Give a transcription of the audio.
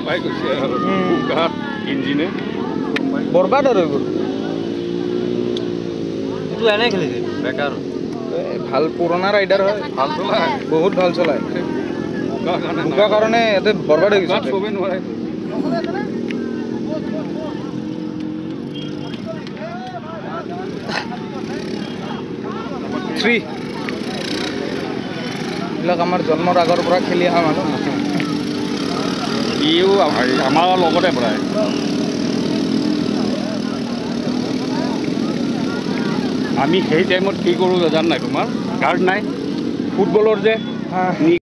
পাই গৈছে ইঞ্জিনে বৰবাদ আৰু এইবোৰ এইটো এনেই খেলিছে বেকাৰ ভাল পুৰণা ৰাইডাৰ হয় ভাল চলায় বহুত ভাল চলায় বোকা কাৰণে ইয়াতে বৰবাদ হৈ গৈছে চবেই নোৱাৰে এইবিলাক আমাৰ জন্মৰ আগৰ পৰা খেলি অহা মানুহ ইও আমাৰ লগতে প্ৰায় আমি সেই টাইমত কি কৰোঁ জান নাই তোমাৰ গাৰ্ড নাই ফুটবলৰ যে